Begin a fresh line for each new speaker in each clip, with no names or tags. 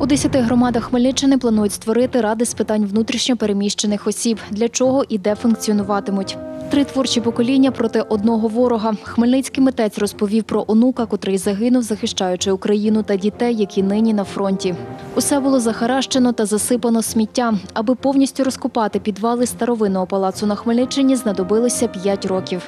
У 10 громадах Хмельниччини планують створити ради з питань внутрішньо переміщених осіб. Для чого і де функціонуватимуть. 3 творчі покоління проти одного ворога. Хмельницький митець розповів про онука, котрий загинув, захищаючи Україну, та дітей, які нині на фронті. Усе було захаращено та засипано сміттям. Аби повністю розкопати підвали старовинного палацу на Хмельниччині, знадобилося 5 років.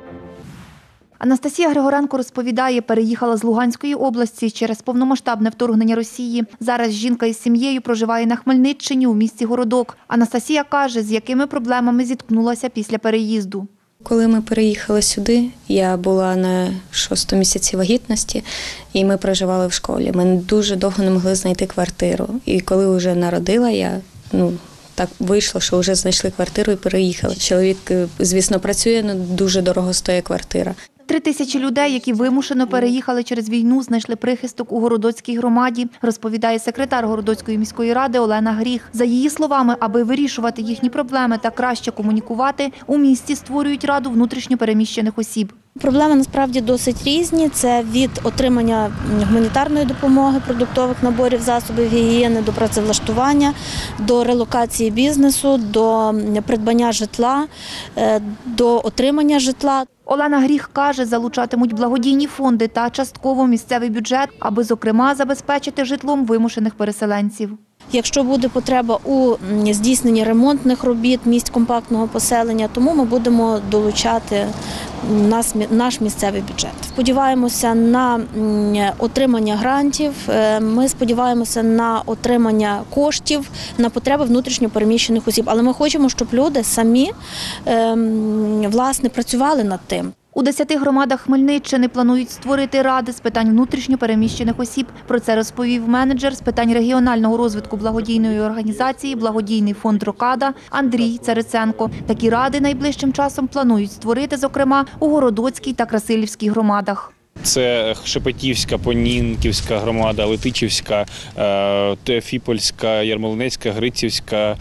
Анастасія Григоренко розповідає, переїхала з Луганської області через повномасштабне вторгнення Росії. Зараз жінка із сім'єю проживає на Хмельниччині у місті Городок. Анастасія каже, з якими проблемами зіткнулася після переїзду.
Коли ми переїхали сюди, я була на 6-му місяці вагітності, і ми проживали в школі. Ми дуже довго не могли знайти квартиру. І коли вже народила, я, так вийшло, що вже знайшли квартиру і переїхали. Чоловік, звісно, працює, але дуже дорого стоїть квартира.
3000 людей, які вимушено переїхали через війну, знайшли прихисток у Городоцькій громаді, розповідає секретар Городоцької міської ради Олена Гріх. За її словами, аби вирішувати їхні проблеми та краще комунікувати, у місті створюють раду внутрішньо переміщених осіб.
Проблеми насправді досить різні. Це від отримання гуманітарної допомоги, продуктових наборів, засобів гігієни, до працевлаштування, до релокації бізнесу, до придбання житла, до отримання житла.
Олена Гріх каже, залучатимуть благодійні фонди та частково місцевий бюджет, аби, зокрема, забезпечити житлом вимушених переселенців.
Якщо буде потреба у здійсненні ремонтних робіт, місць компактного поселення, тому ми будемо долучати наш місцевий бюджет. Сподіваємося на отримання грантів, ми сподіваємося на отримання коштів на потреби внутрішньо переміщених осіб. Але ми хочемо, щоб люди самі, власне, працювали над тим.
У 10 громадах Хмельниччини планують створити ради з питань внутрішньо переміщених осіб. Про це розповів менеджер з питань регіонального розвитку благодійної організації «Благодійний фонд Рокада» Андрій Цариценко. Такі ради найближчим часом планують створити, зокрема, у Городоцькій та Красилівській громадах.
Це Шепетівська, Понінківська громада, Летичівська, Теофіпольська, Ярмолинецька, Грицівська,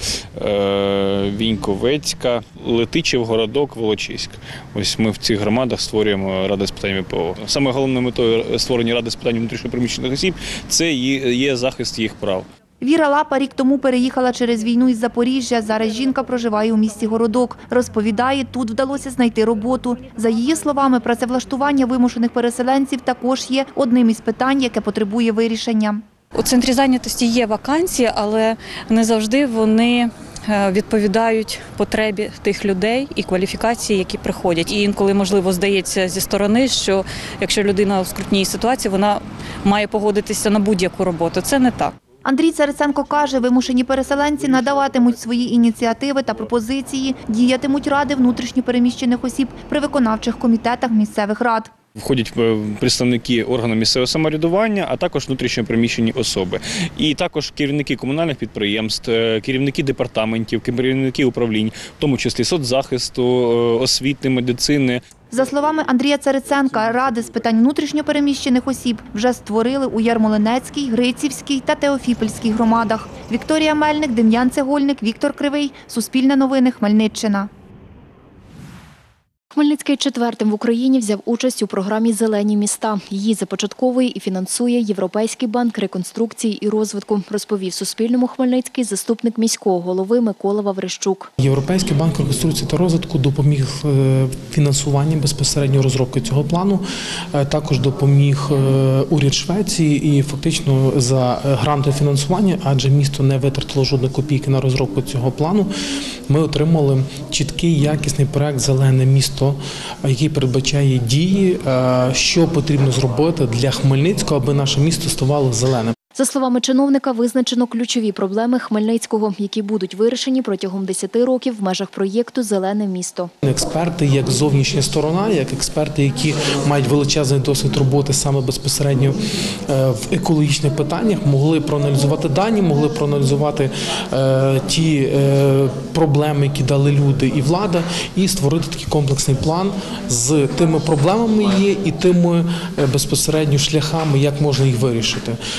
Віньковецька, Летичів, Городок, Волочиськ. Ось ми в цих громадах створюємо ради з питань ВПО. Саме головною метою створення ради з питань внутрішньо переміщених осіб – це є захист їх прав.
Віра Лапа рік тому переїхала через війну із Запоріжжя. Зараз жінка проживає у місті Городок. Розповідає, тут вдалося знайти роботу. За її словами, працевлаштування вимушених переселенців також є одним із питань, яке потребує вирішення.
У центрі зайнятості є вакансії, але не завжди вони відповідають потребі тих людей і кваліфікації, які приходять. І інколи, можливо, здається зі сторони, що якщо людина в скрутній ситуації, вона має погодитися на будь-яку роботу. Це не так.
Андрій Цариценко каже, вимушені переселенці надаватимуть свої ініціативи та пропозиції, діятимуть ради внутрішньо переміщених осіб при виконавчих комітетах місцевих рад.
Входять представники органу місцевого самоврядування, а також внутрішньо переміщені особи. І також керівники комунальних підприємств, керівники департаментів, керівники управлінь, в тому числі соцзахисту, освіти, медицини.
За словами Андрія Цариценка, ради з питань внутрішньо переміщених осіб вже створили у Ярмолинецькій, Грицівській та Теофіпольській громадах. Вікторія Мельник, Дем'ян Цегольник, Віктор Кривий. Суспільне новини, Хмельниччина.
Хмельницький четвертим в Україні взяв участь у програмі «Зелені міста». Її започатковує і фінансує Європейський банк реконструкції і розвитку, розповів Суспільному Хмельницький заступник міського голови Микола Ваврищук.
Європейський банк реконструкції та розвитку допоміг фінансуванні безпосередньо розробки цього плану, також допоміг уряд Швеції і фактично за грантове фінансування, адже місто не витратило жодної копійки на розробку цього плану, ми отримали чіткий, якісний проект «Зелене місто», який передбачає дії, що потрібно зробити для Хмельницького, аби наше місто ставало зеленим.
За словами чиновника, визначено ключові проблеми Хмельницького, які будуть вирішені протягом 10 років в межах проєкту «Зелене місто».
Експерти, як зовнішня сторона, як експерти, які мають величезний досвід роботи саме безпосередньо в екологічних питаннях, могли проаналізувати дані, могли проаналізувати ті проблеми, які дали люди і влада, і створити такий комплексний план з тими проблемами є і тими безпосередньо шляхами, як можна їх вирішити.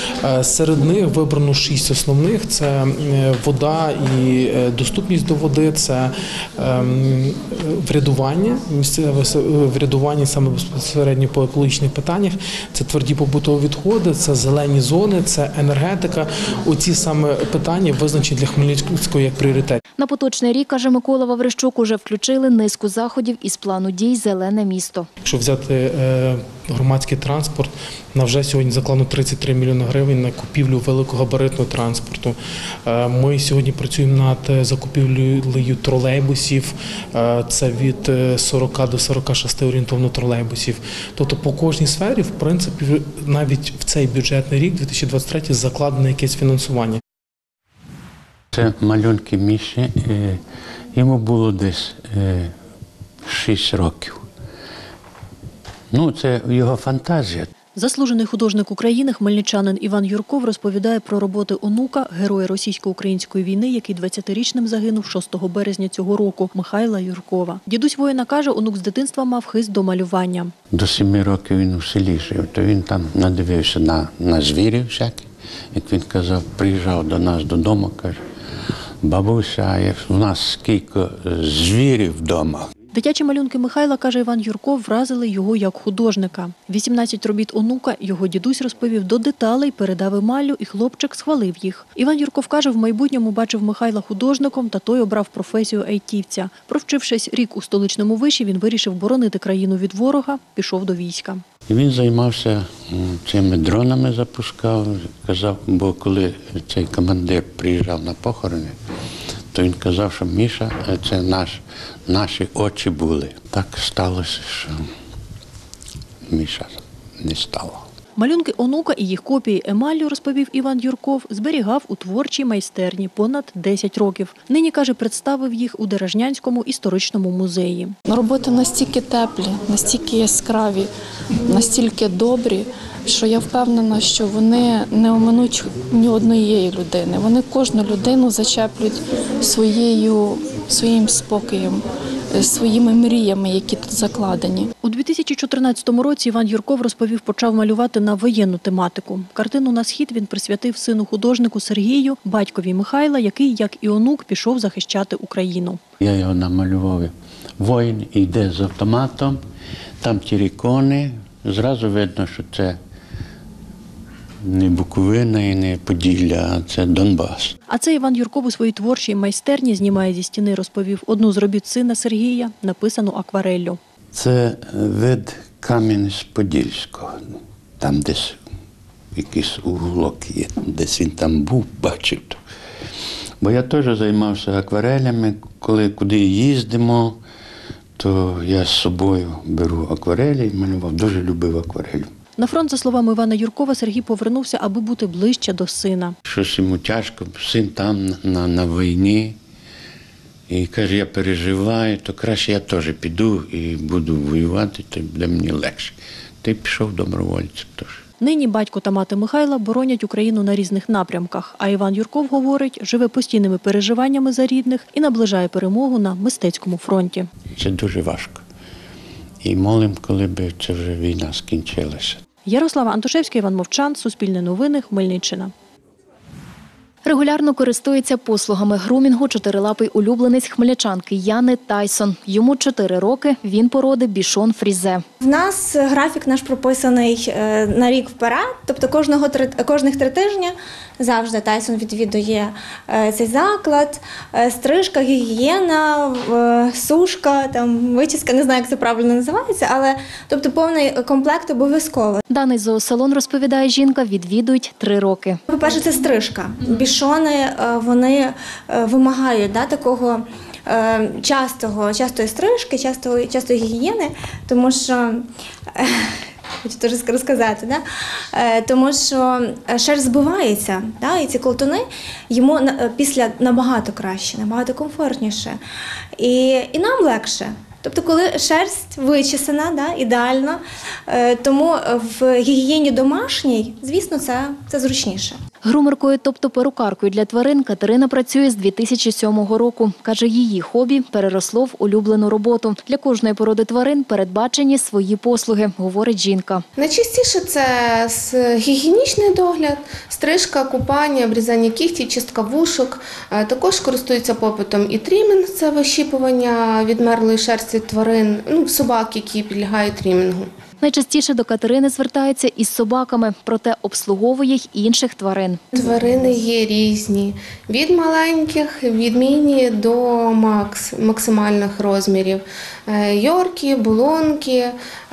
Серед них вибрано 6 основних. Це вода і доступність до води, це врядування, місцеве врядування саме безпосередньо по екологічних питаннях, це тверді побутові відходи, це зелені зони, це енергетика. Оці саме питання визначені для Хмельницького як пріоритет.
На поточний рік, каже Микола Ваврищук, уже включили низку заходів із плану дій «Зелене місто».
Якщо взяти громадський транспорт, на вже сьогодні закладено 33 мільйони гривень на купівлю великогабаритного транспорту. Ми сьогодні працюємо над закупівлею тролейбусів, це від 40 до 46 орієнтовно тролейбусів. Тобто по кожній сфері, в принципі, навіть в цей бюджетний рік, 2023, закладено якесь фінансування.
Це малюнки Міші, йому було десь 6 років. Це його фантазія.
Заслужений художник України, хмельничанин Іван Юрков розповідає про роботи онука, героя російсько-української війни, який 20-річним загинув 6 березня цього року, Михайла Юркова. Дідусь воїна каже, онук з дитинства мав хист до малювання.
До 7 років він у селі жив, то він там надивився на звірів всяких. Як він казав, приїжджав до нас додому, каже, бабуся, у нас скільки звірів вдома.
Дитячі малюнки Михайла, каже Іван Юрков, вразили його як художника. 18 робіт онука його дідусь розповів до деталей, передав емаллю, і хлопчик схвалив їх. Іван Юрков каже, в майбутньому бачив Михайла художником, та той обрав професію айтівця. Провчившись рік у столичному виші, він вирішив боронити країну від ворога, пішов до війська.
І він займався цими дронами, запускав, казав, бо коли цей командир приїжджав на похорони, то він казав, що Міша – це наші очі були. Так сталося, що Міша не стало.
Малюнки онука і їх копії емаллю, розповів Іван Юрков, зберігав у творчій майстерні понад 10 років. Нині, каже, представив їх у Деражнянському історичному музеї.
Роботи настільки теплі, настільки яскраві, настільки добрі, що я впевнена, що вони не оминуть ні однієї людини. Вони кожну людину зачеплюють своїм спокоєм, своїми мріями, які тут закладені.
У 2014 році Іван Юрков розповів, почав малювати на воєнну тематику. Картину «На схід» він присвятив сину художнику Сергію, батькові Михайла, який, як і онук, пішов захищати Україну.
Я його намалював. Воїн йде з автоматом, там тірікони, зразу видно, що це не Буковина і не Поділля, а це Донбас.
А це Іван Юрков у своїй творчій майстерні знімає зі стіни, розповів, одну з робіт сина Сергія, написану аквареллю.
Це вид Кам'янець-Подільського. Там десь якийсь уголок є, десь він там був, бачив. Бо я теж займався акварелями, коли куди їздимо, то я з собою беру акварелі і малював, дуже любив акварель.
На фронт, за словами Івана Юркова, Сергій повернувся, аби бути ближче до сина.
Щось йому тяжко, син там на війні. І каже, я переживаю, то краще я теж піду і буду воювати, то буде мені легше. Та й пішов добровольцем теж.
Нині батько та мати Михайла боронять Україну на різних напрямках, а Іван Юрков, говорить, живе постійними переживаннями за рідних і наближає перемогу на мистецькому фронті.
Це дуже важко. І молимо, коли б це вже війна скінчилася.
Ярослава Антошевська, Іван Мовчан, Суспільне новини, Хмельниччина.
Регулярно користується послугами грумінгу чотирилапий улюбленець хмельничанки Яни Тайсон. Йому 4 роки, він породи бішон фрізе.
В нас графік наш прописаний на рік вперед, тобто кожних 3 тижні завжди Тайсон відвідує цей заклад. Стрижка, гігієна, сушка, вичіска, не знаю, як це правильно називається, але тобто повний комплект обов'язково.
Даний зоосалон, розповідає жінка, відвідують 3 роки.
По-перше, це стрижка. Бішони, вони вимагають такого частої стрижки, частої гігієни, тому що, хочу теж розказати, тому що шерсть збивається, і ці колтуни йому після набагато краще, набагато комфортніше. І нам легше. Тобто, коли шерсть вичесана, ідеально, тому в гігієні домашній, звісно, це зручніше.
Грумеркою, тобто перукаркою для тварин, Катерина працює з 2007 року. Каже, її хобі переросло в улюблену роботу. Для кожної породи тварин передбачені свої послуги, говорить жінка.
Найчастіше це гігієнічний догляд, стрижка, купання, обрізання кігтів, чистка вушок. Також користується попитом і трімінг – це вищіпування відмерлої шерсті тварин, собак, які підлягають трімінгу.
Найчастіше до Катерини звертаються із собаками, проте обслуговує й інших тварин.
Тварини є різні. Від маленьких, від міні до максимальних розмірів. Йорки, булонки,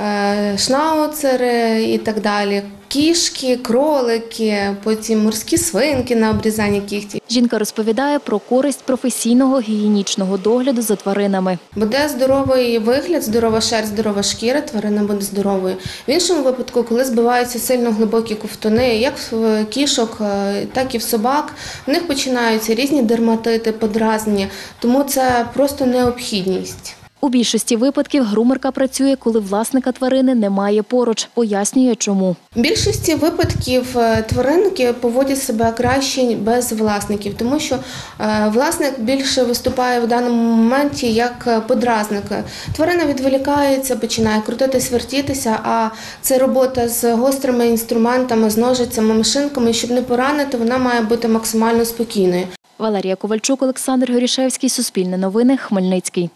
шнауцери і так далі. Кішки, кролики, потім морські свинки на обрізання кігтів.
Жінка розповідає про користь професійного гігієнічного догляду за тваринами.
Буде здоровий вигляд, здорова шерсть, здорова шкіра, тварина буде здоровою. В іншому випадку, коли збиваються сильно глибокі ковтуни, як в кішок, так і в собак, в них починаються різні дерматити, подразнення, тому це просто необхідність.
У більшості випадків грумерка працює, коли власника тварини немає поруч. Пояснює, чому.
В більшості випадків тваринки поводять себе краще без власників, тому що власник більше виступає в даному моменті як подразник. Тварина відволікається, починає крутитись, вертітися, а це робота з гострими інструментами, з ножицями, машинками. Щоб не поранити, вона має бути максимально спокійною.
Валерія Ковальчук, Олександр Горішевський, Суспільне новини, Хмельницький.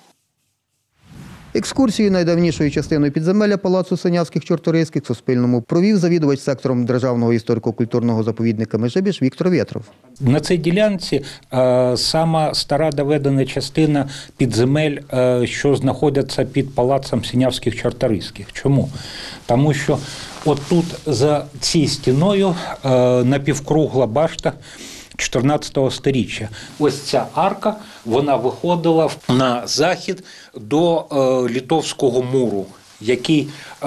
Екскурсію найдавнішою частиною підземелля палацу Синявських-Чорторийських Суспільному провів завідувач сектором Державного історико-культурного заповідника Межибіж Віктор Вєтров.
На цій ділянці сама стара доведена частина підземель, що знаходяться під палацом Синявських-Чорторийських. Чому? Тому що отут за цією стіною напівкругла башта 14-го сторіччя. Ось ця арка, вона виходила на захід до Литовського муру, який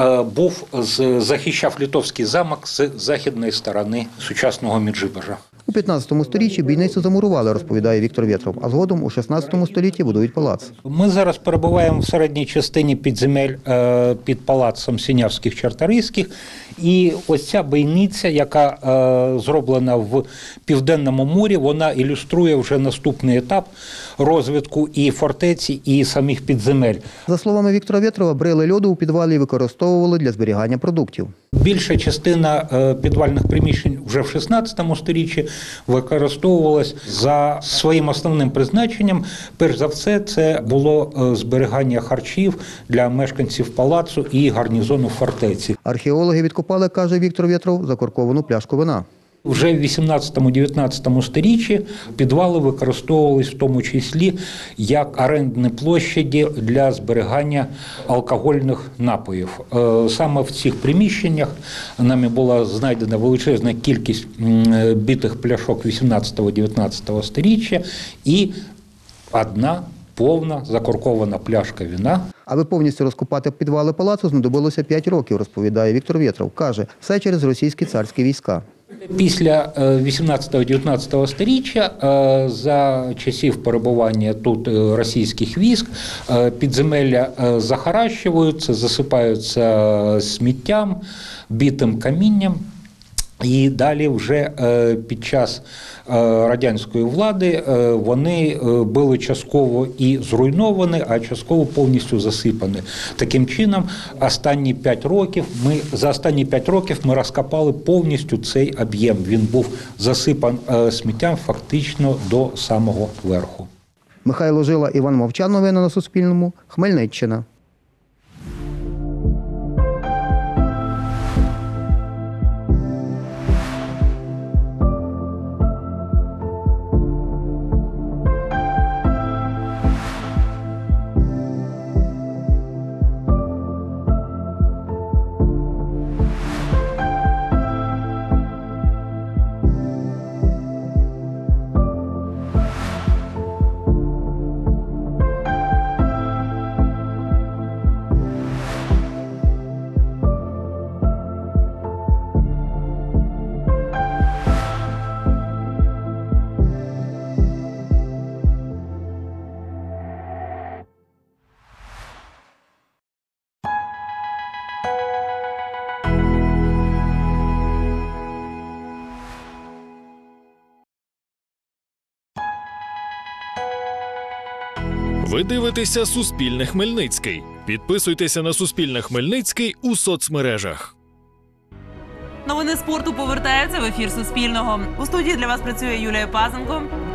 захищав Литовський замок з західної сторони сучасного Меджибіжа.
У 15 сторіччі бійницю замурували, розповідає Віктор Вєтров, а згодом у 16 столітті будують палац.
Ми зараз перебуваємо в середній частині підземель під палацом Синявських-Чорторийських. І ось ця бійниця, яка зроблена в Південному морі, вона ілюструє вже наступний етап розвитку і фортеці, і самих підземель.
За словами Віктора Вєтрова, брили льоду у підвалі використовували для зберігання продуктів.
Більша частина підвальних приміщень вже в 16 сторіччі використовувалась за своїм основним призначенням. Перш за все, це було зберігання харчів для мешканців палацу і гарнізону фортеці.
Археологи відкопали, каже Віктор Вєтров, закорковану пляшку вина.
Вже в 18-19 сторіччі підвали використовувались в тому числі як орендні площаді для зберігання алкогольних напоїв. Саме в цих приміщеннях нами була знайдена величезна кількість битих пляшок 18-19 сторіччя і одна повна закоркована пляшка вина.
Аби повністю розкопати підвали палацу, знадобилося 5 років, розповідає Віктор Вєтров. Каже, все через російські царські війська.
Після 18-19 сторіччя, за часів перебування тут російських військ, підземелля захаращуються, засипаються сміттям, битим камінням. І далі вже під час радянської влади вони були частково і зруйновані, а частково повністю засипані. Таким чином, за останні 5 років ми розкопали повністю цей об'єм. Він був засипан сміттям фактично до самого верху.
Михайло Жила, Іван Мовчан. Новини на Суспільному. Хмельниччина.
Ви дивитеся Суспільне Хмельницький. Підписуйтеся на Суспільне Хмельницький у соцмережах.
Новини спорту повертаються в ефір Суспільного. У студії для вас працює Юлія Пазенко.